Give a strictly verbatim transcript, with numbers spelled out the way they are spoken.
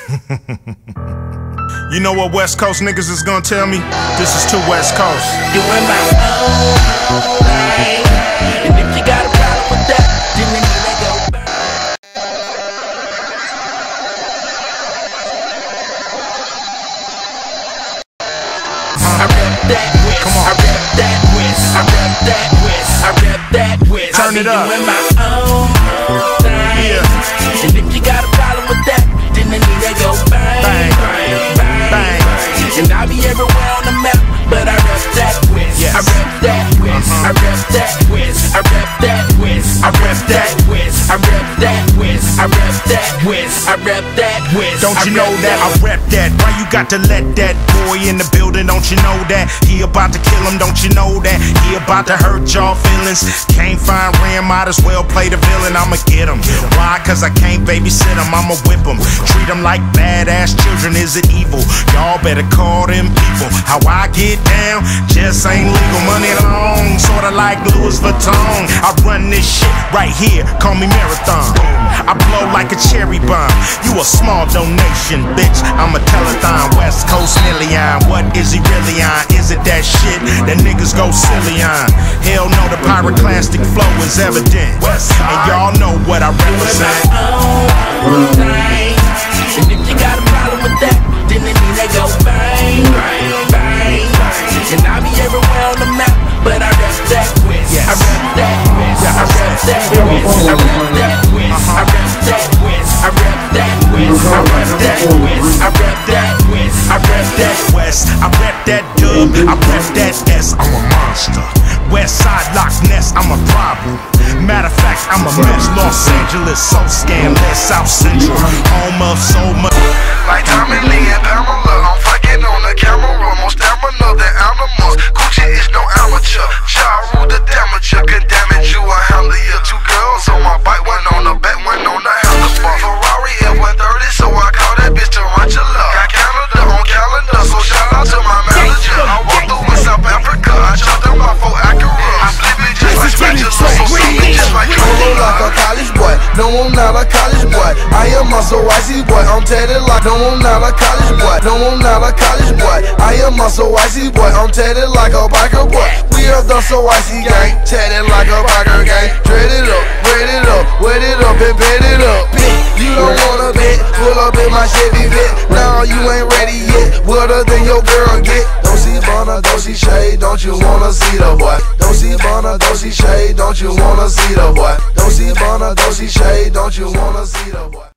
You know what West Coast niggas is gonna tell me? This is too West Coast. Doing my own thing. And if you got a problem with that, then you need to go back. I rep that West. Come on. I rep that West. I rep that West. I rep that West. Turn it up. Doing my own thing. Yeah. And if you got a problem with that, then you need to go bang, Bang. bang, bang, Bang. And I'll be everywhere on the map, but I rep that West. Yes. I rep that West. Uh-huh. I rep that West. I rep that West. I rep that West. I rep that West. I rep that West. I rep that West. Don't you I know rep that I rep that? Why you got to let that boy in the building? Don't you know that he about to kill him? Don't you know that he about to hurt y'all feelings? Can't find Ram, might as well play the villain. I'ma get him. Why? Cause I can't babysit him. I'ma whip him. Treat him like badass children. Is it evil? Y'all better call them people. How I get down just ain't legal. Money long, sorta like Louis Vuitton. I run this shit right here. Call me Marathon. I blow like a cherry bomb. You a small donation, bitch. I'm a telethon. West Coast million. What is he really on? Is it that shit that niggas go silly on? Hell no, the pyroclastic flow is evident. And y'all know what I represent. thing. And if you got a problem with that, then you need to go bang, bang, bang. And I'll be everywhere on the map, but I rep that West. I rep that West. I rep that West. I rep that West. I rep that West. I rep that West. I rep that West. I rep that West. I rep that West. I rep that dub. I rep that S. I'm a monster. West Side Loch Ness. I'm a problem. Matter of fact, I'm a mess. Los Angeles, so scandalous. South Central, home of so much. Like Tommy Lee and Pamela, I'm fucking on the camera. More stamina than animals. Gucci is no amateur. Ja Rule the damager. Can damage you a handler. Two girls on my bike, one on the back, one on the handlebar. Ferrari F one thirty, so I call that bitch Tarantula. Got Canada on calendar, so shout out to my manager. I walked through in South Africa, I chopped them off for Acura. I'm living just like spatula, so sweet, just like Roll like a college boy, no I'm not a college boy. I am a so icy boy, I'm tatted like no I'm not a college boy. No I'm not a college boy, I am a so icy boy, I'm tatted like a biker boy. We are the so icy gang, tatted like a biker gang. Dread it up, braid it up, wet it up and bed it up. You don't wanna bet, pull up in my Chevy vet. Now you ain't ready yet, wetter than your girl get. Don't see Bonner, don't see shade, don't you wanna see the boy? Don't see Bonner, don't see shade, don't you wanna see the boy? Don't see Bonner, don't see shade, don't you wanna see the boy?